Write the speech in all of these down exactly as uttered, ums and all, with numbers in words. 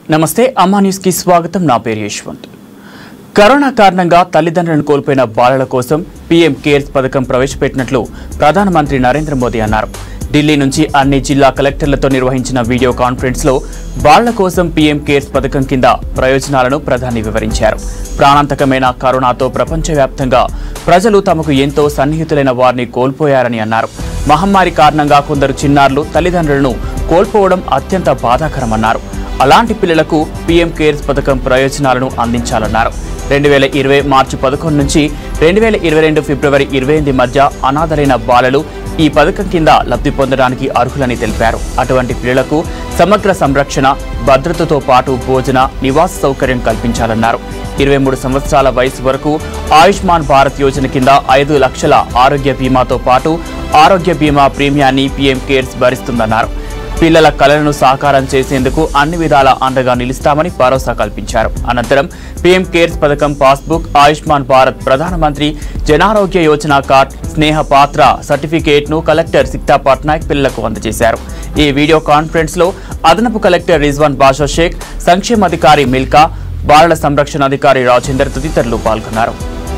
నమస్తే అమ్మా న్యూస్ కి స్వాగతం. నా పేరు యశ్వంత్. కరోనా కారణంగా తల్లిదండ్రులను కోల్పోయిన బాలల కోసం పీఎం కేర్స్ పథకం ప్రవేశపెట్టినట్లు ప్రధానమంత్రి నరేంద్ర మోదీ అన్నారు. ఢిల్లీ నుంచి అన్ని జిల్లా కలెక్టర్లతో నిర్వహించిన వీడియో కాన్ఫరెన్స్ లో బాలల కోసం పీఎం కేర్స్ పథకం కింద ప్రయోజనాలను ప్రధాని వివరించారు. ప్రాణాంతకమైన కరోనాతో ప్రపంచవ్యాప్తంగా ప్రజలు తమకు ఎంతో సన్నిహితులైన వారిని కోల్పోయారని అన్నారు. మహమ్మారి కారణంగా కొందరు చిన్నారులు తల్లిదండ్రులను కోల్పోవడం అత్యంత బాధాకరమన్నారు. అలాంటి పిల్లలకు పీఎం కేర్స్ పథకం ప్రయోజనాలను అందించాలన్నారు. రెండు వేల ఇరవై మార్చి పదకొండు నుంచి రెండు వేల ఇరవై రెండు ఫిబ్రవరి ఇరవై ఎనిమిది మధ్య అనాథలైన బాలలు ఈ పథకం కింద లబ్ధి పొందడానికి అర్హులని తెలిపారు. అటువంటి పిల్లలకు సమగ్ర సంరక్షణ, భద్రతతో పాటు భోజన, నివాస సౌకర్యం కల్పించాలన్నారు. ఇరవై మూడు సంవత్సరాల వయసు వరకు ఆయుష్మాన్ భారత్ యోజన కింద ఐదు లక్షల ఆరోగ్య బీమాతో పాటు ఆరోగ్య బీమా ప్రీమియాన్ని పీఎం కేర్స్ భరిస్తుందన్నారు. పిల్లల కలలను సాకారం చేసేందుకు అన్ని విధాల అండగా నిలుస్తామని భరోసా కల్పించారు. అనంతరం పీఎం కేర్స్ పథకం పాస్బుక్, ఆయుష్మాన్ భారత్, ప్రధానమంత్రి జనారోగ్య యోజన కార్డ్, స్నేహ పాత్ర సర్టిఫికేట్ ను కలెక్టర్ సిక్తా పట్నాయక్ పిల్లలకు అందజేశారు. ఈ వీడియో కాన్ఫరెన్స్ లో అదనపు కలెక్టర్ రిజ్వాన్ బాషా షేక్, సంక్షేమాధికారి మిల్కా, బాలల సంరక్షణ అధికారి రాజేందర్ తదితరులు పాల్గొన్నారు.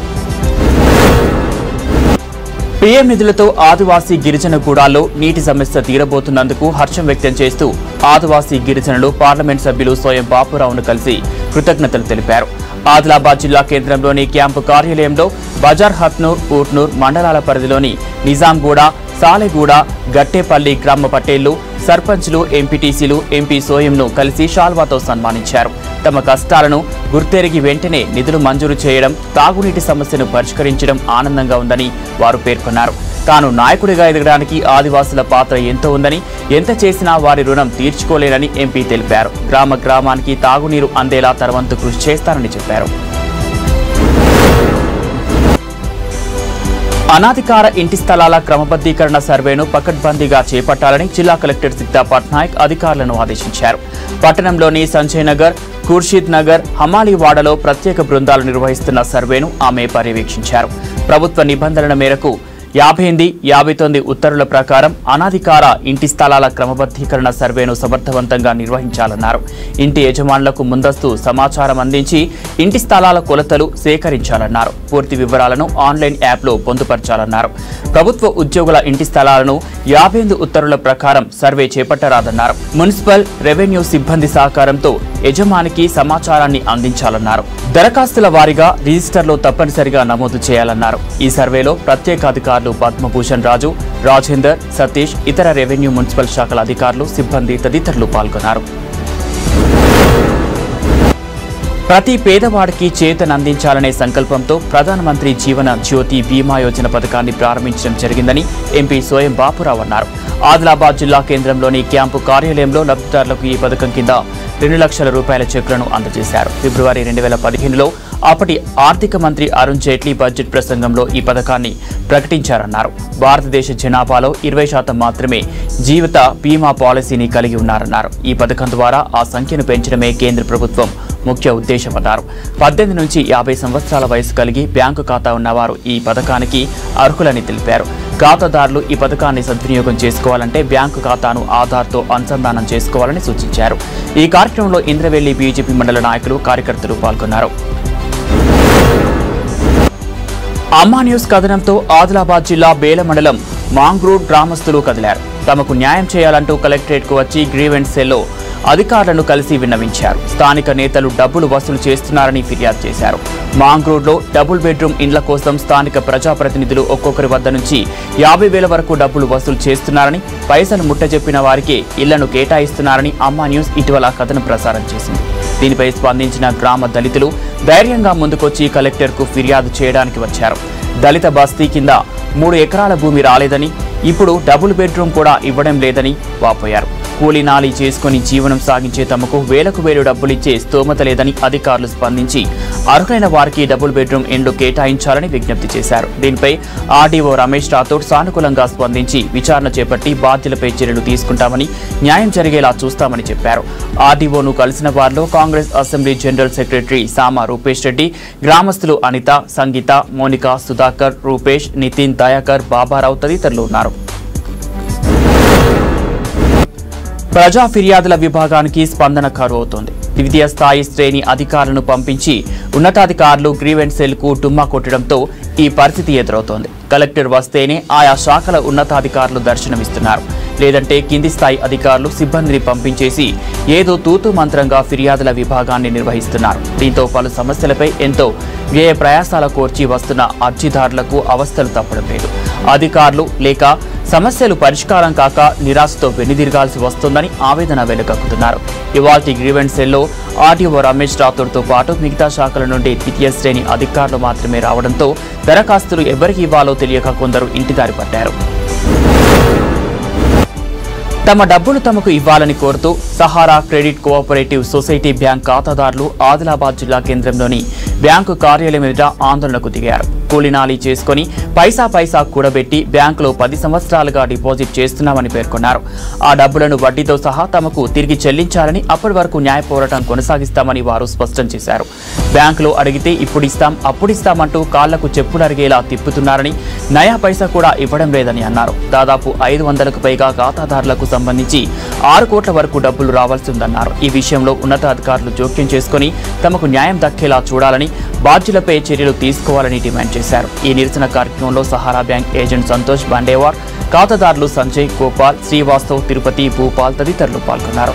పీఎం నిధులతో ఆదివాసీ గిరిజన గూడాల్లో నీటి సమస్య తీరబోతున్నందుకు హర్షం వ్యక్తం చేస్తూ ఆదివాసీ గిరిజనులు పార్లమెంట్ సభ్యులు సోయం బాపురావును కలిసి కృతజ్ఞతలు తెలిపారు. ఆదిలాబాద్ జిల్లా కేంద్రంలోని క్యాంపు కార్యాలయంలో బజార్ హత్నూర్, ఊట్నూర్ మండలాల పరిధిలోని నిజాంగూడ, సాలెగూడ, గట్టేపల్లి గ్రామ పటేళ్లు, సర్పంచ్లు, ఎంపీటీసీలు, ఎంపీ సోయంను కలిసి షాల్వాతో సన్మానించారు. తమ కష్టాలను గుర్తెరిగి వెంటనే నిధులు మంజూరు చేయడం, తాగునీటి సమస్యను పరిష్కరించడం ఆనందంగా ఉందని వారు పేర్కొన్నారు. తాను నాయకుడిగా ఎదగడానికి ఆదివాసుల పాత్ర ఎంతో ఉందని, ఎంత చేసినా వారి రుణం తీర్చుకోలేనని ఎంపీ తెలిపారు. గ్రామ గ్రామానికి తాగునీరు అందేలా తరవంతు కృషి చేస్తారని చెప్పారు. అనాధికార ఇంటి స్థలాల క్రమబద్ధీకరణ సర్వేను పకడ్బందీగా చేపట్టాలని జిల్లా కలెక్టర్ సిక్తా పట్నాయక్ అధికారులను ఆదేశించారు. పట్టణంలోని సంజయ్ నగర్, ఖుర్షీద్ నగర్, హమాలీవాడలో ప్రత్యేక బృందాలు నిర్వహిస్తున్న సర్వేను ఆమె పర్యవేక్షించారు. ప్రభుత్వ నిబంధనల మేరకు యాభై ఎనిమిది యాభై తొమ్మిది ఉత్తర్వుల ప్రకారం అనాధికార ఇంటి స్థలాల క్రమబద్ధీకరణ సర్వేను సమర్థవంతంగా నిర్వహించాలన్నారు. ఇంటి యజమానులకు ముందస్తు సమాచారం అందించి ఇంటి స్థలాల కొలతలు సేకరించాలన్నారు. పూర్తి వివరాలను ఆన్లైన్ యాప్లో పొందుపరచాలన్నారు. ప్రభుత్వ ఉద్యోగుల ఇంటి స్థలాలను యాభై ఎనిమిది ఉత్తర్వుల ప్రకారం సర్వే చేపట్టరాదన్నారు. మున్సిపల్, రెవెన్యూ సిబ్బంది సహకారంతో యజమానికి సమాచారాన్ని అందించాలన్నారు. దరఖాస్తుల వారీగా రిజిస్టర్లో తప్పనిసరిగా నమోదు చేయాలన్నారు. ఈ సర్వేలో ప్రత్యేక అధికారులు పద్మభూషణ్ రాజు, రాజేందర్, సతీష్, ఇతర రెవెన్యూ, మున్సిపల్ శాఖల అధికారులు, సిబ్బంది తదితరులు పాల్గొన్నారు. ప్రతి పేదవాడికి చేతనందించాలనే సంకల్పంతో ప్రధానమంత్రి జీవన జ్యోతి బీమా యోజన పథకాన్ని ప్రారంభించడం జరిగిందని ఎంపీ సోయం బాపురావు అన్నారు. ఆదిలాబాద్ జిల్లా కేంద్రంలోని క్యాంపు కార్యాలయంలో లబ్ధిదారులకు ఈ పథకం కింద రెండు లక్షల రూపాయల చెక్కులను అందజేశారు. ఫిబ్రవరి రెండు వేల పదిహేనులో అప్పటి ఆర్థిక మంత్రి అరుణ్ జైట్లీ బడ్జెట్ ప్రసంగంలో ఈ పథకాన్ని ప్రకటించారన్నారు. భారతదేశ జనాభాలో ఇరవై శాతం మాత్రమే జీవిత బీమా పాలసీని కలిగి ఉన్నారన్నారు. ఈ పథకం ద్వారా ఆ సంఖ్యను పెంచడమే కేంద్ర ప్రభుత్వం ముఖ్య ఉద్దేశమన్నారు. పద్దెనిమిది నుంచి యాభై సంవత్సరాల వయసు కలిగి బ్యాంకు ఖాతా ఉన్నవారు ఈ పథకానికి అర్హులని తెలిపారు. ఖాతాదారులు ఈ పథకాన్ని సద్వినియోగం చేసుకోవాలంటే బ్యాంకు ఖాతాను ఆధార్తో అనుసంధానం చేసుకోవాలని సూచించారు. ఈ కార్యక్రమంలో ఇంద్రవెల్లి బీజేపీ మండల నాయకులు, కార్యకర్తలు పాల్గొన్నారు. అమ్మా న్యూస్ కథనంతో ఆదిలాబాద్ జిల్లా బేల మండలం మాంగ్రూడ్ గ్రామస్తులు కదిలారు. తమకు న్యాయం చేయాలంటూ కలెక్టరేట్కు వచ్చి గ్రీవెన్స్ సెల్లో అధికారులను కలిసి విన్నవించారు. స్థానిక నేతలు డబ్బులు వసూలు చేస్తున్నారని ఫిర్యాదు చేశారు. మాంగ్రూడ్లో డబుల్ బెడ్రూమ్ ఇండ్ల కోసం స్థానిక ప్రజాప్రతినిధులు ఒక్కొక్కరి వద్ద నుంచి యాభై వేల వరకు డబ్బులు వసూలు చేస్తున్నారని, పైసలు ముట్టజెప్పిన వారికి ఇళ్లను కేటాయిస్తున్నారని అమ్మా న్యూస్ ఇటీవల కథనం ప్రసారం చేసింది. దీనిపై స్పందించిన గ్రామ దళితులు ధైర్యంగా ముందుకొచ్చి కలెక్టర్కు ఫిర్యాదు చేయడానికి వచ్చారు. దళిత బస్తీ కింద మూడు ఎకరాల భూమి రాలేదని, ఇప్పుడు డబుల్ బెడ్రూమ్ కూడా ఇవ్వడం లేదని వాపోయారు. కూలీ నాలి చేసుకుని జీవనం సాగించే తమకు వేలకు వేలు డబ్బులిచ్చే స్తోమత లేదని అధికారులు స్పందించి అర్హులైన వారికి డబుల్ బెడ్రూమ్ ఇండ్లు కేటాయించాలని విజ్ఞప్తి చేశారు. దీనిపై ఆర్డీఓ రమేష్ రాథోడ్ సానుకూలంగా స్పందించి విచారణ చేపట్టి బాధ్యులపై చర్యలు తీసుకుంటామని, న్యాయం జరిగేలా చూస్తామని చెప్పారు. ఆర్డీఓను కలిసిన వారిలో Congress assembly general secretary Sama Rupesh Reddy, గ్రామస్తులు అనిత, సంగీత, మోనిక, సుధాకర్, రూపేష్, నితిన్, దయాకర్, బాబారావు తదితరులు ఉన్నారు. ప్రజా ఫిర్యాదుల విభాగానికి స్పందన కరువవుతోంది. ద్వితీయ స్థాయి శ్రేణి అధికారులను పంపించి ఉన్నతాధికారులు గ్రీవెన్స్ సెల్ కు డుమ్మా కొట్టడంతో ఈ పరిస్థితి ఎదురవుతోంది. కలెక్టర్ వస్తేనే ఆయా శాఖల ఉన్నతాధికారులు దర్శనమిస్తున్నారు. లేదంటే కింది స్థాయి అధికారులు సిబ్బందిని పంపించేసి ఏదో తూతు మంత్రంగా ఫిర్యాదుల విభాగాన్ని నిర్వహిస్తున్నారు. దీంతో పలు సమస్యలపై ఎంతో వ్యయ ప్రయాసాల కోర్చి వస్తున్న అర్జీదారులకు అవస్థలు తప్పడం లేదు. అధికారులు లేక సమస్యలు పరిష్కారం కాక నిరాశతో వెనుదిరగాల్సి వస్తుందని ఆవేదన వెనుకక్కుతున్నారు. ఇవాల్టి గ్రీవెన్స్ సెల్లో ఆర్డీఓ రమేష్ రాథోడ్తో పాటు మిగతా శాఖల నుండి ద్వితీయ శ్రేణి అధికారులు మాత్రమే రావడంతో దరఖాస్తులు ఎవరికి ఇవ్వాలో తెలియక కొందరు ఇంటిదారి పట్టారు. తమ డబ్బులు తమకు ఇవ్వాలని కోరుతూ Sahara credit cooperative society bank ఖాతాదారులు ఆదిలాబాద్ జిల్లా కేంద్రంలోని బ్యాంకు కార్యాలయం ఎదుట ఆందోళనకు దిగారు. కూలీనాలి చేసుకుని పైసా పైసా కూడబెట్టి బ్యాంకులో పది సంవత్సరాలుగా డిపాజిట్ చేస్తున్నామని పేర్కొన్నారు. ఆ డబ్బులను వడ్డీతో సహా తమకు తిరిగి చెల్లించాలని, అప్పటి వరకు న్యాయ పోరాటం కొనసాగిస్తామని వారు స్పష్టం చేశారు. బ్యాంకులో అడిగితే ఇప్పుడిస్తాం అప్పుడిస్తామంటూ కాళ్లకు చెప్పులరిగేలా తిప్పుతున్నారని, నయా పైసా కూడా ఇవ్వడం లేదని అన్నారు. దాదాపు ఐదు వందలకు పైగా ఖాతాదారులకు సంబంధించి ఆరు కోట్ల వరకు డబ్బులు రావాల్సి ఉందన్నారు. ఈ విషయంలో ఉన్నతాధికారులు జోక్యం చేసుకుని తమకు న్యాయం దక్కేలా చూడాలని, బాధ్యులపై చర్యలు తీసుకోవాలని డిమాండ్ చేశారు. ఈ నిరసన కార్యక్రమంలో సహారా బ్యాంక్ ఏజెంట్ సంతోష్ బండేవార్, ఖాతాదారులు సంజయ్, గోపాల్, శ్రీవాస్తవ్, తిరుపతి, భూపాల్ తదితరులు పాల్గొన్నారు.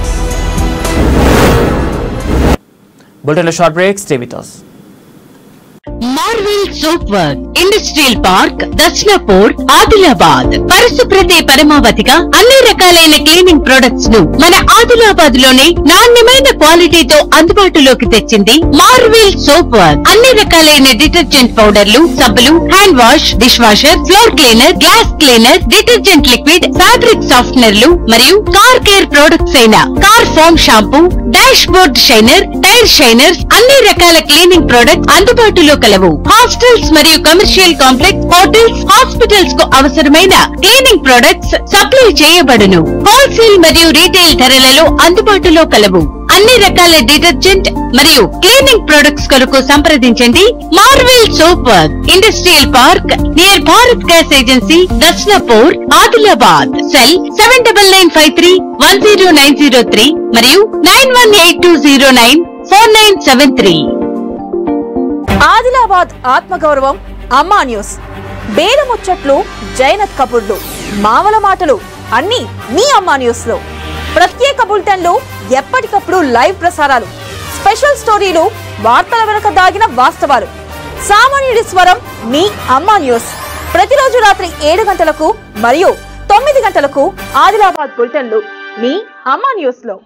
బులెటిన్లో short break. Stay with us. Marvel soap work industrial park Darshanpur Adilabad పరిశుభ్రతే పరమావధిగా అన్ని రకాలైన క్లీనింగ్ ప్రొడక్ట్స్ ను మన ఆదిలాబాద్ లోనే నాణ్యమైన క్వాలిటీతో అందుబాటులోకి తెచ్చింది మార్వెల్ సోప్ వర్క్. అన్ని రకాలైన డిటర్జెంట్ పౌడర్లు, సబ్బులు, hand wash, dish washer, floor cleaner, glass cleaner, detergent liquid, fabric సాఫ్ట్నర్లు మరియు కార్ కేర్ ప్రొడక్ట్స్ అయిన car foam shampoo, dash board shiner, tyre shiners, అన్ని రకాల క్లీనింగ్ ప్రొడక్ట్స్ అందుబాటులో కలవు. హాస్టల్స్ మరియు కమర్షియల్ కాంప్లెక్స్, హోటల్స్, హాస్పిటల్స్ కు అవసరమైన క్లీనింగ్ ప్రొడక్ట్స్ సప్లై చేయబడును. హోల్సేల్ మరియు రీటైల్ ధరలలో అందుబాటులో కలవు. అన్ని రకాల డిటర్జెంట్ మరియు క్లీనింగ్ ప్రొడక్ట్స్ కొరకు సంప్రదించండి. Marvel soap work industrial park near Bharat gas agency, Darshanpur, Adilabad. Cell seven double nine five three one zero nine zero three మరియు nine one eight two zero nine four nine seven three. Adilabad ఆత్మగౌరవం Amma news. బేరముచ్చట్లు, Jainath కబుర్లు, మామల మాటలు అన్నీ మీ అమ్మా news లో. ప్రత్యేక బులెటిన్లు, ఎప్పటికప్పుడు live ప్రసారాలు, స్పెషల్ స్టోరీలు, వార్తల వెనుక దాగిన వాస్తవాలు. సామాన్యుడి స్వరం మీ అమ్మా న్యూస్. ప్రతిరోజు రాత్రి ఏడు గంటలకు మరియు తొమ్మిది గంటలకు ఆదిలాబాద్ బులెటిన్లు మీ అమ్మా న్యూస్ లో.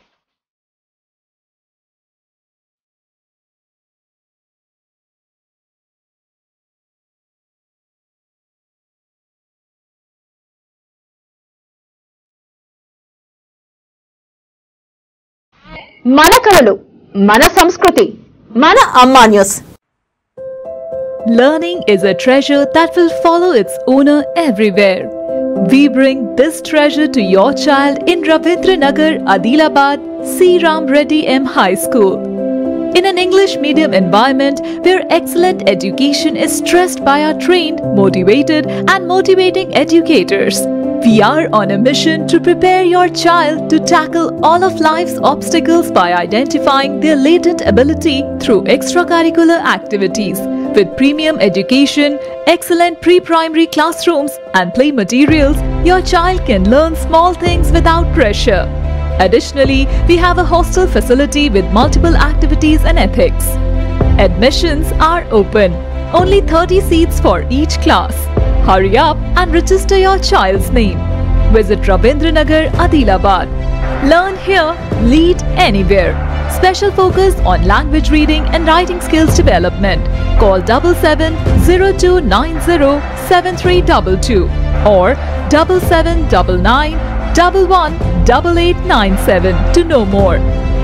మన కళలు, మన సంస్కృతి, మన Amma news. Learning is a treasure that will follow its owner everywhere. We bring this treasure to your child in Ravindra Nagar, Adilabad, C. Ram Reddy M. High School. In an English medium environment where excellent education is stressed by our trained, motivated and motivating educators. We are on a mission to prepare your child to tackle all of life's obstacles by identifying their latent ability through extracurricular activities. With premium education, excellent pre-primary classrooms and play materials, your child can learn small things without pressure. Additionally, we have a hostel facility with multiple activities and ethics. Admissions are open. Only thirty seats for each class. Hurry up and register your child's name. Visit Ravindra Nagar, Adilabad. Learn here, lead anywhere. Special focus on language reading and writing skills development. Call double seven zero two nine zero seven three two two or double seven double nine double one double eight nine seven to know more.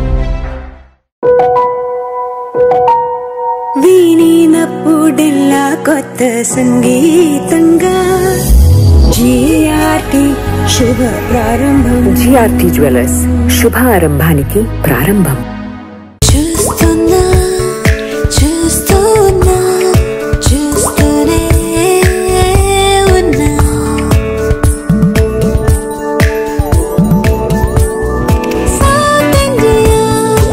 వీణినప్పుడెల్లా కొత్త సంగీతంగా GRT శుభ ప్రారంభం. GRT jewellers శుభారంభానికి ప్రారంభం. చూస్తున్నా చూస్తున్నా చూస్తూనే ఉన్నా South India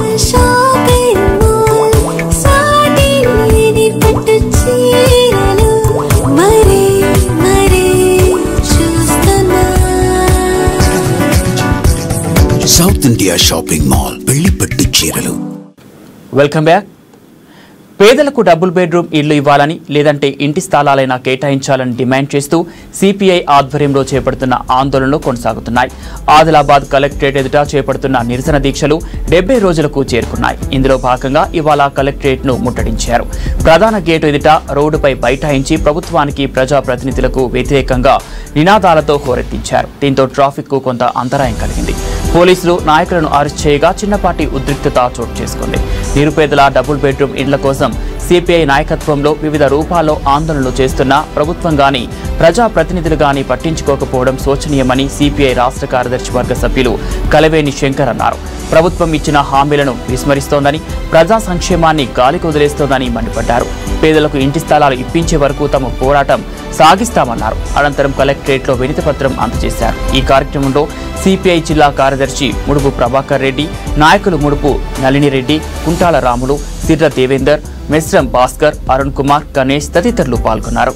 South India shopping mall పెళ్లిపట్టు చీరలు. Welcome back. పేదలకు డబుల్ బెడ్రూమ్ ఇళ్లు ఇవ్వాలని లేదంటే ఇంటి స్థలాలైనా కేటాయించాలని డిమాండ్ చేస్తూ సిపిఐ ఆధ్వర్యంలో చేపడుతున్న ఆందోళనలు కొనసాగుతున్నాయి. ఆదిలాబాద్ కలెక్టరేట్ ఎదుట చేపడుతున్న నిరసన దీక్షలు డెబ్బై రోజులకు చేరుకున్నాయి. ఇందులో భాగంగా ఇవాళ కలెక్టరేట్ ను ముట్టడించారు. ప్రధాన గేటు ఎదుట రోడ్డుపై బైఠాయించి ప్రభుత్వానికి ప్రజాప్రతినిధులకు వ్యతిరేకంగా నినాదాలతో హోరెత్తించారు. దీంతో ట్రాఫిక్ కు కొంత అంతరాయం కలిగింది. పోలీసులు నాయకులను అరెస్ట్ చేయగా చిన్నపాటి ఉద్రిక్తత చోటు చేసుకుంది. నిరుపేదల డబుల్ బెడ్రూమ్ ఇండ్ల కోసం సిపిఐ నాయకత్వంలో వివిధ రూపాల్లో ఆందోళనలు చేస్తున్న ప్రభుత్వం గాని ప్రజాప్రతినిధులు గాని పట్టించుకోకపోవడం శోచనీయమని సిపిఐ రాష్ట్ర కార్యదర్శి వర్గ సభ్యులు కలవేని శంకర్ అన్నారు. ప్రభుత్వం ఇచ్చిన హామీలను విస్మరిస్తోందని, ప్రజా సంక్షేమాన్ని గాలికి వదిలేస్తోందని మండిపడ్డారు. పేదలకు ఇంటి స్థలాలు ఇప్పించే వరకు తమ పోరాటం సాగిస్తామన్నారు. అనంతరం కలెక్టరేట్లో వినతి పత్రం అందజేశారు. ఈ కార్యక్రమంలో సిపిఐ జిల్లా కార్యదర్శి ముడుపు ప్రభాకర్ రెడ్డి, నాయకులు ముడుపు నళినిరెడ్డి, కుంటాల రాములు, సిర్ర దేవేందర్, మెస్రం భాస్కర్, అరుణ్ కుమార్, గణేష్ తదితరులు పాల్గొన్నారు.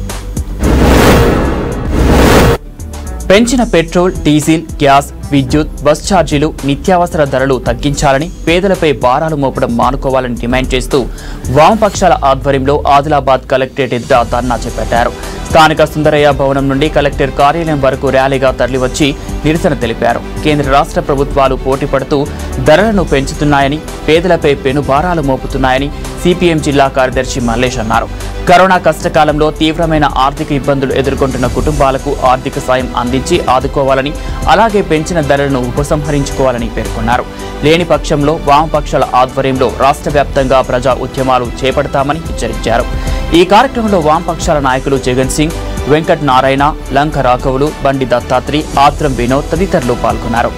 పెంచిన పెట్రోల్, డీజిల్, గ్యాస్, విద్యుత్, బస్ ఛార్జీలు, నిత్యావసర ధరలు తగ్గించాలని, పేదలపై భారాలు మోపడం మానుకోవాలని డిమాండ్ చేస్తూ వామపక్షాల ఆధ్వర్యంలో ఆదిలాబాద్ కలెక్టరేట్ ఎదుట ధర్నా చేపట్టారు. స్థానిక సుందరయ్య భవనం నుండి కలెక్టర్ కార్యాలయం వరకు ర్యాలీగా తరలివచ్చి నిరసన తెలిపారు. కేంద్ర రాష్ట్ర ప్రభుత్వాలు పోటీపడుతూ ధరలను పెంచుతున్నాయని, పేదలపై పెనుభారాలు మోపుతున్నాయని సిపిఎం జిల్లా కార్యదర్శి మల్లేష్ అన్నారు. కరోనా కష్టకాలంలో తీవ్రమైన ఆర్థిక ఇబ్బందులు ఎదుర్కొంటున్న కుటుంబాలకు ఆర్థిక సాయం అందించి ఆదుకోవాలని, అలాగే పెంచిన ధరలను ఉపసంహరించుకోవాలని పేర్కొన్నారు. లేని పక్షంలో వామపక్షాల ఆధ్వర్యంలో రాష్ట్ర వ్యాప్తంగా ప్రజా ఉద్యమాలు చేపడతామని హెచ్చరించారు. ఈ కార్యక్రమంలో వామపక్షాల నాయకులు జగన్ సింగ్, వెంకట్ నారాయణ, లంక రాఘవులు, బండి దత్తాత్రి, ఆత్రం వినోద్ తదితరులు పాల్గొన్నారు.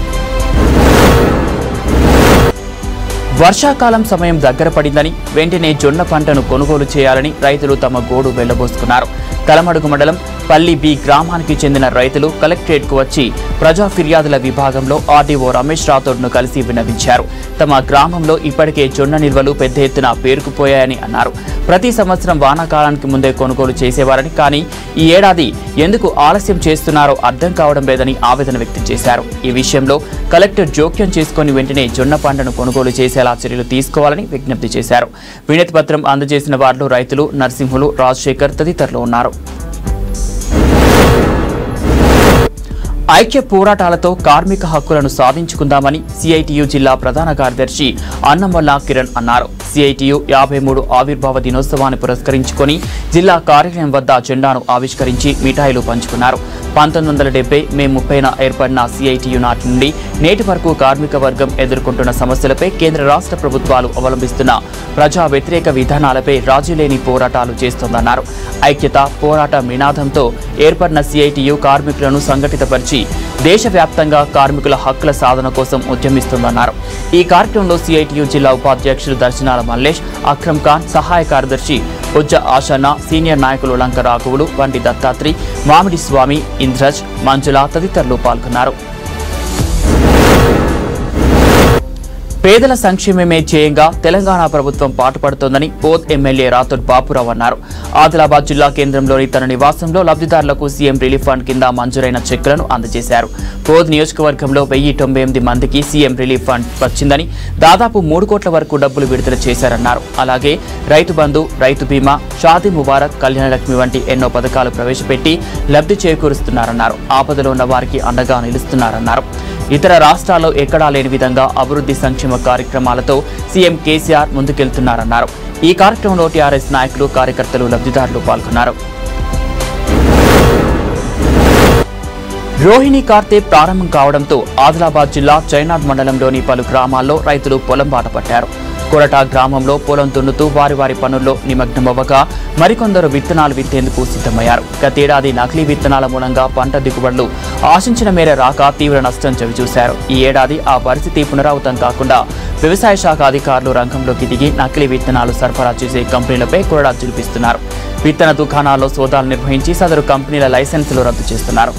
వర్షాకాలం సమయం దగ్గర పడిందని, వెంటనే జొన్న పంటను కొనుగోలు చేయాలని రైతులు తమ గోడు వెళ్లబోసుకున్నారు. కలమడుగు మండలం పల్లి బి గ్రామానికి చెందిన రైతులు కలెక్టరేట్కు వచ్చి ప్రజా ఫిర్యాదుల విభాగంలో ఆర్డీఓ రమేష్ రాథోడ్ను కలిసి విన్నవించారు. తమ గ్రామంలో ఇప్పటికే జొన్న నిల్వలు పెద్ద ఎత్తున పేరుకుపోయాయని అన్నారు. ప్రతి సంవత్సరం వానాకాలానికి ముందే కొనుగోలు చేసేవారని, కానీ ఈ ఏడాది ఎందుకు ఆలస్యం చేస్తున్నారో అర్థం కావడం లేదని ఆవేదన వ్యక్తం చేశారు. ఈ విషయంలో కలెక్టర్ జోక్యం చేసుకుని వెంటనే జొన్న పంటను కొనుగోలు చేసేలా చర్యలు తీసుకోవాలని విజ్ఞప్తి చేశారు. వినతి పత్రం అందజేసిన వారిలో రైతులు నరసింహులు, రాజశేఖర్ తదితరులు ఉన్నారు. ఐక్య పోరాటాలతో కార్మిక హక్కులను సాధించుకుందామని సిఐటియు జిల్లా ప్రధాన కార్యదర్శి అన్నమల్ల కిరణ్ అన్నారు. సిఐటియు యాభై మూడు ఆవిర్భావ దినోత్సవాన్ని పురస్కరించుకొని జిల్లా కార్యాలయం వద్ద జెండాను ఆవిష్కరించి మిఠాయిలు పంచుకున్నారు. పంతొమ్మిది వందల డెబ్బై మే ముప్పైన ఏర్పడిన సిఐటియు నాటి నుండి నేటి వరకు కార్మిక వర్గం ఎదుర్కొంటున్న సమస్యలపై కేంద్ర రాష్ట్ర ప్రభుత్వాలు అవలంబిస్తున్న ప్రజా వ్యతిరేక విధానాలపై రాజీలేని పోరాటాలు చేస్తోందన్నారు. ఐక్యత పోరాట నినాదంతో ఏర్పడిన సిఐటియు కార్మికులను సంఘటితపరిచి దేశవ్యాప్తంగా కార్మికుల హక్కుల సాధన కోసం ఉద్యమిస్తోందన్నారు. ఈ కార్యక్రమంలో సిఐటియు జిల్లా ఉపాధ్యక్షులు దర్శనాల మల్లేష్, అక్రమ్ ఖాన్, సహాయ కార్యదర్శి బొజ్జ ఆశన్న, సీనియర్ నాయకులు లంక రాఘవులు, వంటి దత్తాత్రి, మామిడి స్వామి, ఇంద్రజ్, మంజుల తదితరులు పాల్గొన్నారు. పేదల సంక్షేమమే ధ్యేయంగా తెలంగాణ ప్రభుత్వం పాటుపడుతోందని బోధ్ ఎమ్మెల్యే రాథోడ్ బాపురావు అన్నారు. ఆదిలాబాద్ జిల్లా కేంద్రంలోని తన నివాసంలో లబ్ధిదారులకు సీఎం రిలీఫ్ ఫండ్ కింద మంజూరైన చెక్కులను అందజేశారు. బోధ్ నియోజకవర్గంలో వెయ్యి తొంభై ఎనిమిది మందికి సీఎం రిలీఫ్ ఫండ్ వచ్చిందని, దాదాపు మూడు కోట్ల వరకు డబ్బులు విడుదల చేశారన్నారు. అలాగే రైతు బంధు, రైతు బీమా, షాదీ ముబారక్, కళ్యాణలక్ష్మి వంటి ఎన్నో పథకాలు ప్రవేశపెట్టి లబ్ధి చేకూరుస్తున్నారన్నారు. ఆపదలో ఉన్న వారికి అండగా నిలుస్తున్నారన్నారు. ఇతర రాష్ట్రాల్లో ఎక్కడా లేని విధంగా అభివృద్ధి సంక్షేమ కార్యక్రమాలతో సీఎం కేసీఆర్ ముందుకెళ్తున్నారన్నారు. ఈ కార్యక్రమంలో టీఆర్ఎస్ నాయకులు, కార్యకర్తలు, లబ్ధిదారులు పాల్గొన్నారు. రోహిణి కార్తె ప్రారంభం కావడంతో ఆదిలాబాద్ జిల్లా చైనాద్ మండలంలోని పలు గ్రామాల్లో రైతులు పొలం బాట పట్టారు. కొరట గ్రామంలో పొలం దున్నుతూ వారి వారి పనుల్లో నిమగ్నమవ్వగా మరికొందరు విత్తనాలు విత్తేందుకు సిద్ధమయ్యారు. గతేడాది నకిలీ విత్తనాల మూలంగా పంట దిగుబడులు ఆశించిన మేర రాక తీవ్ర నష్టం చవిచూశారు. ఈ ఏడాది ఆ పరిస్థితి పునరావృతం కాకుండా వ్యవసాయ శాఖ అధికారులు రంగంలోకి దిగి నకిలీ విత్తనాలు సరఫరా చేసే కంపెనీలపై కొరడా జులిపిస్తున్నారు. విత్తన దుకాణాల్లో సోదాలు నిర్వహించి సదరు కంపెనీల లైసెన్సులు రద్దు చేస్తున్నారు.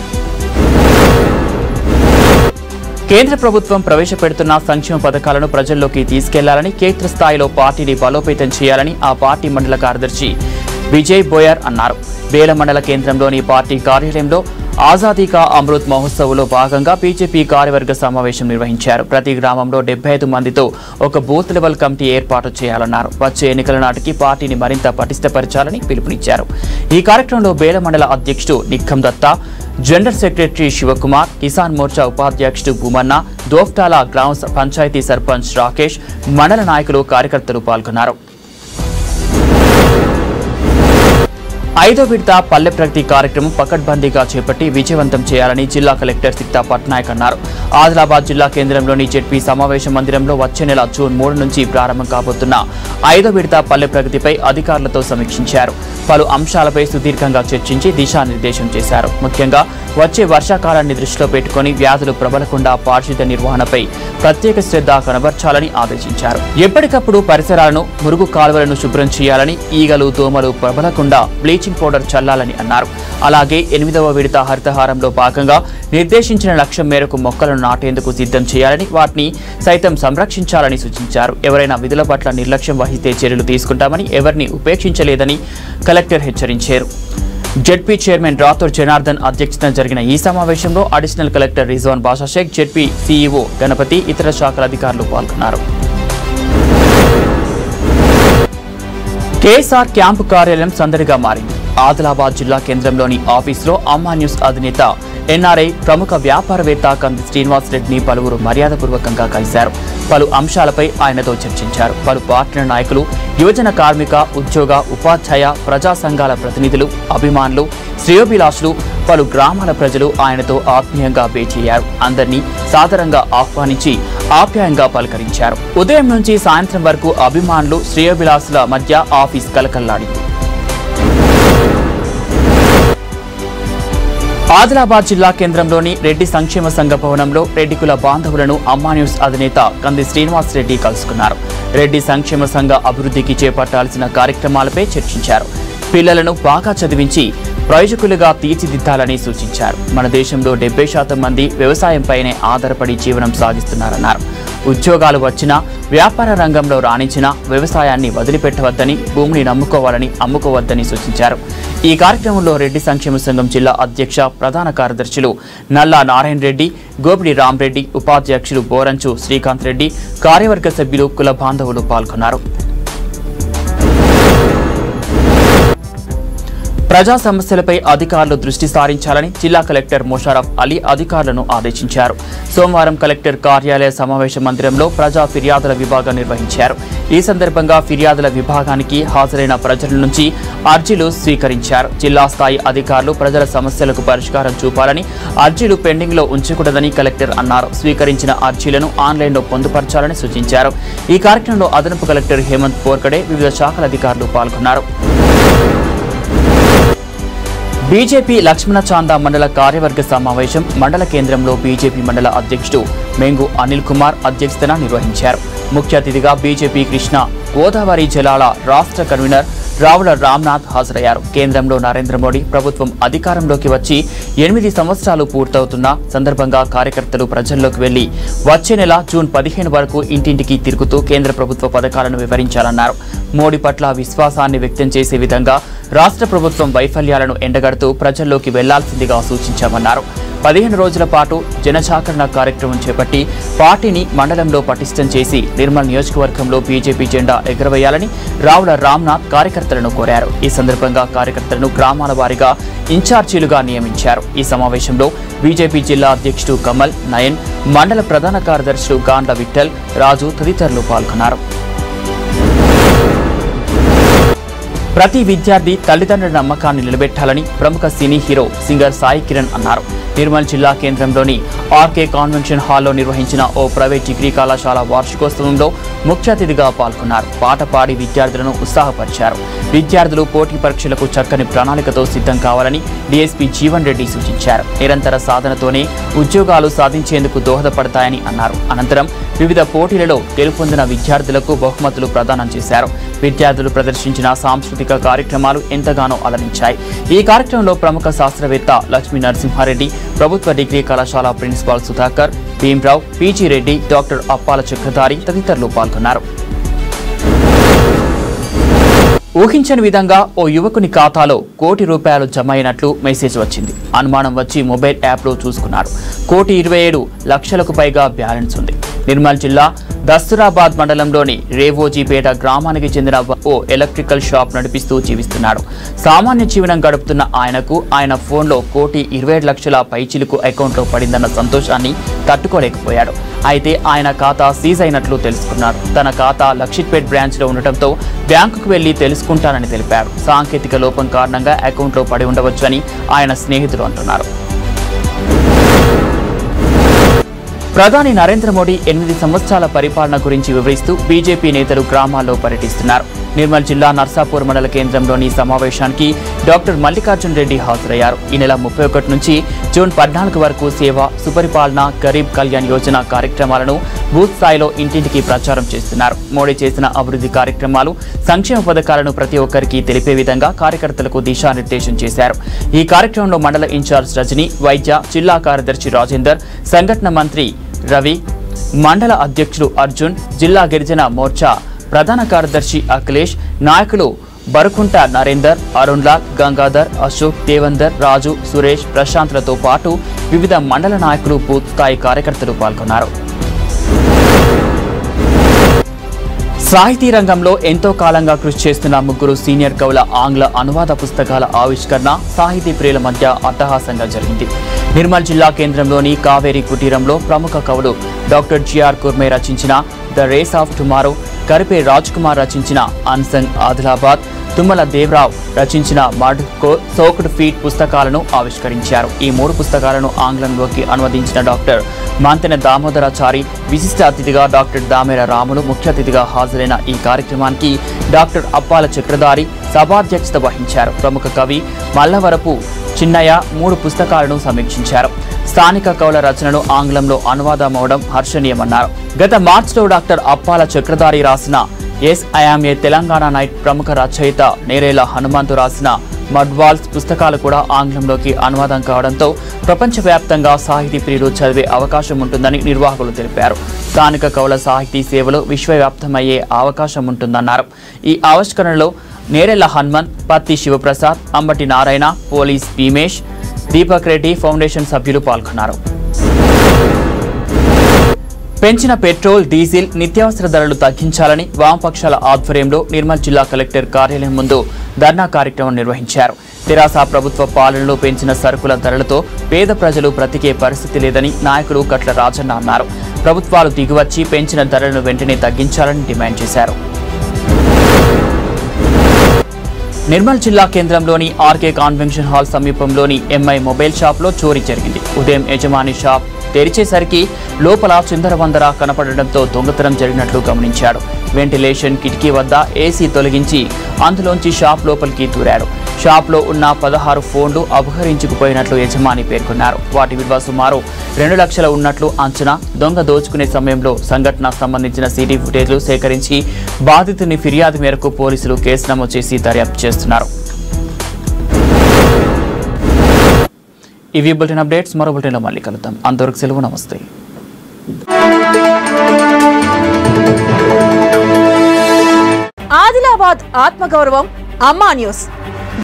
కేంద్ర ప్రభుత్వం ప్రవేశపెడుతున్న సంక్షేమ పథకాలను ప్రజల్లోకి తీసుకెళ్లాలని, క్షేత్రస్థాయిలో పార్టీని బలోపేతం చేయాలని ఆ పార్టీ మండల కార్యదర్శి విజయ్ బోయర్ అన్నారు. బేల మండల కేంద్రంలోని పార్టీ కార్యాలయంలో ఆజాదీ కా అమృత్ మహోత్సవ్లో భాగంగా బీజేపీ కార్యవర్గ సమావేశం నిర్వహించారు. ప్రతి గ్రామంలో డెబ్బై ఐదు మందితో ఒక బూత్ లెవెల్ కమిటీ ఏర్పాటు చేయాలన్నారు. వచ్చే ఎన్నికల నాటికి పార్టీని మరింత పటిష్టపరచాలని పిలుపునిచ్చారు. ఈ కార్యక్రమంలో బేల మండల అధ్యక్షుడు నిక్కం దత్తా, జనరల్ సెక్రటరీ శివకుమార్, కిసాన్ మోర్చా ఉపాధ్యక్షుడు భూమన్న, దోఫ్టాల గ్రామ పంచాయతీ సర్పంచ్ రాకేష్, మండల నాయకులు, కార్యకర్తలు పాల్గొన్నారు. ఐదో విడత పల్లె ప్రగతి కార్యక్రమం పకడ్బందీగా చేపట్టి విజయవంతం చేయాలని జిల్లా కలెక్టర్ సిక్తా పట్నాయక్ అన్నారు. ఆదిలాబాద్ జిల్లా కేంద్రంలోని జెడ్పీ సమావేశ మందిరంలో వచ్చే నెల జూన్ మూడు నుంచి ప్రారంభం కాబోతున్న ఐదో విడత పల్లె ప్రగతిపై అధికారులతో సమీక్షించారు. పలు అంశాలపై సుదీర్ఘంగా చర్చించి దిశానిర్దేశం చేశారు. ముఖ్యంగా వచ్చే వర్షాకాలాన్ని దృష్టిలో పెట్టుకుని వ్యాధులు ప్రబలకుండా పారిశుద్ధ్య నిర్వహణపై ప్రత్యేక శ్రద్ధ కనబర్చాలని ఆదేశించారు. ఎప్పటికప్పుడు పరిసరాలను, మురుగు కాలువలను శుభ్రం చేయాలని, ఈగలు, దోమలు ప్రబలకుండా బ్లీచింగ్ పౌడర్ చల్లాలని అన్నారు. అలాగే ఎనిమిదవ విడత హరితహారంలో భాగంగా నిర్దేశించిన లక్ష్యం మేరకు మొక్కలను నాటేందుకు సిద్ధం చేయాలని, వాటిని సైతం సంరక్షించాలని సూచించారు. ఎవరైనా విధుల పట్ల నిర్లక్ష్యం వహిస్తే చర్యలు తీసుకుంటామని, ఎవరిని ఉపేక్షించలేదని కలెక్టర్ హెచ్చరించారు. జెడ్పీ చైర్మన్ రాథోర్ జనార్దన్ అధ్యక్షతన జరిగిన ఈ సమావేశంలో additional collector Rizwan Basha Shaik, ZP CEO Ganapati, ఇతర శాఖల అధికారులు పాల్గొన్నారు. కేఎస్ఆర్ క్యాంపు కార్యాలయం సందడిగా మారింది. ఆదిలాబాద్ జిల్లా కేంద్రంలోని ఆఫీసులో అమ్మా న్యూస్ అధినేత ఎన్ఆర్ఐ ప్రముఖ వ్యాపారవేత్త కంది శ్రీనివాస్ రెడ్డిని పలువురు మర్యాదపూర్వకంగా కలిశారు. పలు అంశాలపై ఆయనతో చర్చించారు. పలు పార్టీల నాయకులు, యువజన కార్మిక, ఉద్యోగ, ఉపాధ్యాయ, ప్రజా సంఘాల ప్రతినిధులు, అభిమానులు, శ్రేయోభిలాషులు, పలు గ్రామాల ప్రజలు ఆయనతో ఆత్మీయంగా భేటీయ్యారు. అందరినీ సాదరంగా ఆహ్వానించి ఆప్యాయంగా పలకరించారు. ఉదయం నుంచి సాయంత్రం వరకు అభిమానులు, శ్రేయోభిలాషుల మధ్య ఆఫీస్ కలకల్లాడింది. ఆదిలాబాద్ జిల్లా కేంద్రంలోని రెడ్డి సంక్షేమ సంఘ భవనంలో రెడ్డి కుల బాంధవులను అమ్మా న్యూస్ అధినేత కంది శ్రీనివాస్ రెడ్డి కలుసుకున్నారు. రెడ్డి సంక్షేమ సంఘ అభివృద్ధికి చేపట్టాల్సిన కార్యక్రమాలపై చర్చించారు. పిల్లలను బాగా చదివించి ప్రయోజకులుగా తీర్చిదిద్దాలని సూచించారు. మన దేశంలో డెబ్బై శాతం మంది వ్యవసాయంపైనే ఆధారపడి జీవనం సాగిస్తున్నారన్నారు. ఉద్యోగాలు వచ్చినా, వ్యాపార రంగంలో రాణించినా వ్యవసాయాన్ని వదిలిపెట్టవద్దని, భూమిని నమ్ముకోవాలని, అమ్ముకోవద్దని సూచించారు. ఈ కార్యక్రమంలో రెడ్డి సంక్షేమ సంఘం జిల్లా అధ్యక్ష, ప్రధాన కార్యదర్శులు నల్లా నారాయణ రెడ్డి, గోపిడి రామరెడ్డి, ఉపాధ్యక్షులు బోరంచు శ్రీకాంత్ రెడ్డి, కార్యవర్గ సభ్యులు, కుల బాంధవులు పాల్గొన్నారు. ప్రజా సమస్యలపై అధికారులు దృష్టి సారించాలని జిల్లా కలెక్టర్ ముషారఫ్ అలీ అధికారులను ఆదేశించారు. సోమవారం కలెక్టర్ కార్యాలయ సమావేశ మందిరంలో ప్రజా ఫిర్యాదుల విభాగం నిర్వహించారు. ఈ సందర్భంగా ఫిర్యాదుల విభాగానికి హాజరైన ప్రజల నుంచి అర్జీలు స్వీకరించారు. జిల్లా స్థాయి అధికారులు ప్రజల సమస్యలకు పరిష్కారం చూపాలని, అర్జీలు పెండింగ్ లో ఉంచకూడదని కలెక్టర్ అన్నారు. స్వీకరించిన అర్జీలను ఆన్లైన్లో పొందుపరచాలని సూచించారు. ఈ కార్యక్రమంలో అదనపు కలెక్టర్ హేమంత్ పోర్కడే, వివిధ శాఖల అధికారులు పాల్గొన్నారు. బీజేపీ లక్ష్మణ చాందా మండల కార్యవర్గ సమావేశం మండల కేంద్రంలో బీజేపీ మండల అధ్యక్షుడు మెంగు అనిల్ కుమార్ అధ్యక్షతన నిర్వహించారు. ముఖ్య అతిథిగా బీజేపీ కృష్ణా గోదావరి జలాల రాష్ట్ర కన్వీనర్ రావుల రామ్నాథ్ హాజరయ్యారు. కేంద్రంలో నరేంద్ర మోడీ ప్రభుత్వం అధికారంలోకి వచ్చి ఎనిమిది సంవత్సరాలు పూర్తవుతున్న సందర్భంగా కార్యకర్తలు ప్రజల్లోకి వెళ్లి వచ్చే నెల జూన్ పదిహేను వరకు ఇంటింటికి తిరుగుతూ కేంద్ర ప్రభుత్వ పథకాలను వివరించాలన్నారు. మోడీ పట్ల విశ్వాసాన్ని వ్యక్తం చేసే విధంగా రాష్ట్ర ప్రభుత్వం వైఫల్యాలను ఎండగడుతూ ప్రజల్లోకి వెళ్లాల్సిందిగా సూచించామన్నారు. పదిహేను రోజుల పాటు జనజాగరణ కార్యక్రమం చేపట్టి పార్టీని మండలంలో పటిష్టం చేసి నిర్మల్ నియోజకవర్గంలో బీజేపీ జెండా ఎగురవేయాలని రావుల రామ్నాథ్ కార్యకర్తలను కోరారు. ఈ సందర్భంగా కార్యకర్తలను గ్రామాల వారీగా ఇన్ఛార్జీలుగా నియమించారు. ఈ సమావేశంలో బీజేపీ జిల్లా అధ్యక్షుడు కమల్, నయన్, మండల ప్రధాన కార్యదర్శులు గాండ్ల విఠల్, రాజు తదితరులు పాల్గొన్నారు. ప్రతి విద్యార్థి తల్లిదండ్రుల నమ్మకాన్ని నిలబెట్టాలని ప్రముఖ cine hero singer Sai Kiran అన్నారు. నిర్మల్ జిల్లా కేంద్రంలోని ఆర్కే కాన్వెన్షన్ హాల్లో నిర్వహించిన ఓ ప్రైవేట్ డిగ్రీ కళాశాల వార్షికోత్సవంలో ముఖ్య అతిథిగా పాల్గొన్నారు. పాట పాడి విద్యార్థులను ఉత్సాహపరిచారు. విద్యార్థులు పోటీ పరీక్షలకు చక్కని ప్రణాళికతో సిద్ధం కావాలని డీఎస్పీ జీవన్ రెడ్డి సూచించారు. నిరంతర సాధనతోనే ఉద్యోగాలు సాధించేందుకు దోహదపడతాయని అన్నారు. అనంతరం వివిధ పోటీలలో గెలుపొందిన విద్యార్థులకు బహుమతులు ప్రదానం చేశారు. విద్యార్థులు ప్రదర్శించిన సాంస్కృతిక కార్యక్రమాలు ఎంతగానో అలరించాయి. ఈ కార్యక్రమంలో ప్రముఖ శాస్త్రవేత్త లక్ష్మీ నరసింహారెడ్డి, ప్రభుత్వ డిగ్రీ కళాశాల principal Sudhakar, Bhimrao, PG Reddy, doctor Appala Chakradhari తదితరులు పాల్గొన్నారు. ఊహించని విధంగా ఓ యువకుని ఖాతాలో కోటి రూపాయలు జమ అయినట్లు మెసేజ్ వచ్చింది. అనుమానం వచ్చి మొబైల్ యాప్లో చూసుకున్నారు. కోటి ఇరవై ఏడు లక్షలకు పైగా బ్యాలెన్స్ ఉంది. నిర్మల్ జిల్లా దస్తూరాబాద్ మండలంలోని రేవోజీపేట గ్రామానికి చెందిన ఓ ఎలక్ట్రికల్ షాప్ నడిపిస్తూ జీవిస్తున్నాడు. సామాన్య జీవనం గడుపుతున్న ఆయనకు ఆయన ఫోన్లో కోటి ఇరవై ఏడు లక్షల పైచిలుకు అకౌంట్లో పడిందన్న సంతోషాన్ని తట్టుకోలేకపోయాడు. అయితే ఆయన ఖాతా సీజ్ అయినట్లు తెలుసుకున్నాడు. తన ఖాతా లక్షిత్పేట్ బ్రాంచ్లో ఉండటంతో బ్యాంకుకు వెళ్లి తెలుసుకుంటానని తెలిపాడు. సాంకేతిక లోపం కారణంగా అకౌంట్లో పడి ఉండవచ్చని ఆయన స్నేహితులు అంటున్నారు. ప్రధాని నరేంద్ర మోడీ ఎనిమిది సంవత్సరాల పరిపాలన గురించి వివరిస్తూ బీజేపీ నేతలు గ్రామాల్లో పర్యటిస్తున్నారు. నిర్మల్ జిల్లా నర్సాపూర్ మండల కేంద్రంలోని సమావేశానికి డాక్టర్ మల్లికార్జున్ రెడ్డి హాజరయ్యారు. ఈ నెల ముప్పై ఒకటి నుంచి జూన్ పద్నాలుగు వరకు సేవ, సుపరిపాలన, గరీబ్ కళ్యాణ్ యోజన కార్యక్రమాలను బూత్ స్థాయిలో ఇంటింటికి ప్రచారం చేస్తున్నారు. మోడీ చేసిన అభివృద్ధి కార్యక్రమాలు, సంక్షేమ పథకాలను ప్రతి ఒక్కరికి తెలిపే విధంగా కార్యకర్తలకు దిశానిర్దేశం చేశారు. ఈ కార్యక్రమంలో మండల ఇన్ఛార్జ్ రజని, వైద్య, జిల్లా కార్యదర్శి రాజేందర్, సంఘటన మంత్రి రవి, మండల అధ్యక్షులు అర్జున్, జిల్లా గిరిజన మోర్చా ప్రధాన కార్యదర్శి అఖిలేష్, నాయకులు బరుకుంట నరేందర్, అరుణ్ లాల్, గంగాధర్, అశోక్, దేవందర్, రాజు, సురేష్, ప్రశాంత్లతో పాటు వివిధ మండల నాయకులు, బూత్ స్థాయి కార్యకర్తలు పాల్గొన్నారు. సాహితీ రంగంలో ఎంతో కాలంగా కృషి చేస్తున్న ముగ్గురు సీనియర్ కవుల ఆంగ్ల అనువాద పుస్తకాల ఆవిష్కరణ సాహితీ ప్రియుల మధ్య అట్టహాసంగా జరిగింది. నిర్మల్ జిల్లా కేంద్రంలోని కావేరీ కుటీరంలో ప్రముఖ కవులు డాక్టర్ జిఆర్ కుర్మే రచించిన the race of tomorrow, Karipe Raj Kumar రచించిన అన్సంగ్ ఆదిలాబాద్, తుమ్మల దేవరావు రచించిన మడ్ కో సోక్డ్ ఫీట్ పుస్తకాలను ఆవిష్కరించారు. ఈ మూడు పుస్తకాలను ఆంగ్లంలోకి అనువదించిన డాక్టర్ మాంతెన దామోదరాచారి విశిష్ట అతిథిగా డాక్టర్ దామేర రాములు ముఖ్య అతిథిగా హాజరైన ఈ కార్యక్రమానికి డాక్టర్ అప్పాల చక్రధారి సభాధ్యక్షత వహించారు. ప్రముఖ కవి మల్లవరపు చిన్నయ్య మూడు పుస్తకాలను సమీక్షించారు. స్థానిక కవుల రచనలు ఆంగ్లంలో అనువాదమవడం హర్షణీయమన్నారు. గత మార్చిలో డాక్టర్ అప్పాల చక్రధారి రాసిన as I am a Telangana knight, ప్రముఖ రచయిత నేరేల హనుమంతు రాసిన మడ్వాల్స్ పుస్తకాలు కూడా ఆంగ్లంలోకి అనువాదం కావడంతో ప్రపంచవ్యాప్తంగా సాహితీ ప్రియులు చదివే అవకాశం ఉంటుందని నిర్వాహకులు తెలిపారు. స్థానిక కవుల సాహితీ సేవలు విశ్వవ్యాప్తమయ్యే అవకాశం ఉంటుందన్నారు. ఈ ఆవిష్కరణలో నేరెళ్ల హనుమంత్, పత్తి శివప్రసాద్, అంబటి నారాయణ, పోలీస్ భీమేష్, దీపక్ రెడ్డి ఫౌండేషన్ సభ్యులు పాల్గొన్నారు. పెంచిన పెట్రోల్, డీజిల్, నిత్యావసర ధరలు తగ్గించాలని వామపక్షాల ఆధ్వర్యంలో నిర్మల్ జిల్లా కలెక్టర్ కార్యాలయం ముందు ధర్నా కార్యక్రమం నిర్వహించారు. తెరాస ప్రభుత్వ పాలనలో పెంచిన సరుకుల ధరలతో పేద ప్రజలు బ్రతికే పరిస్థితి లేదని నాయకులు కట్ల రాజన్న అన్నారు. ప్రభుత్వాలు దిగివచ్చి పెంచిన ధరలను వెంటనే తగ్గించాలని డిమాండ్ చేశారు. నిర్మల్ జిల్లా కేంద్రంలోని ఆర్కే కాన్వెన్షన్ హాల్ సమీపంలోని ఎంఐ మొబైల్ షాప్లో చోరీ జరిగింది. ఉదయం యజమాని షాప్ తెరిచేసరికి లోపల చిందరవందర కనపడడంతో దొంగతనం జరిగినట్లు గమనించాడు. వెంటిలేషన్ కిటికీ వద్ద ఏసీ తొలగించి అందులోంచి షాప్ లోపలికి దూరాడు. షాప్లో ఉన్న పదహారు ఫోన్లు అపహరించుకుపోయినట్లు యజమాని పేర్కొన్నారు. వాటి విలువ సుమారు రెండు లక్షల ఉన్నట్లు అంచనా. దొంగ దోచుకునే సమయంలో సంఘటన సంబంధించిన సీసీ ఫుటేజ్లు సేకరించి బాధితుని ఫిర్యాదు మేరకు పోలీసులు కేసు నమోదు చేసి దర్యాప్తు చేస్తున్నారు. ఇవి బులెటిన్ అప్డేట్స్. మరో బులెటిన్లో మళ్ళీ కలుద్దాం. అంతవరకు సెలవు. నమస్తే. ఆదిలాబాద్ ఆత్మగౌరవం అమ్మా న్యూస్.